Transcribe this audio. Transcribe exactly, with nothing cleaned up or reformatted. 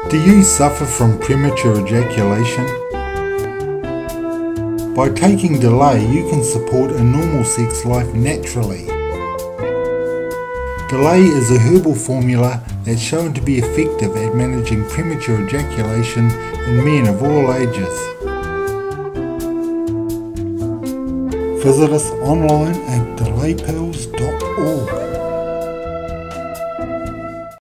Do you suffer from premature ejaculation? By taking Delay, you can support a normal sex life naturally. Delay is a herbal formula that's shown to be effective at managing premature ejaculation in men of all ages. Visit us online at delay pills dot org.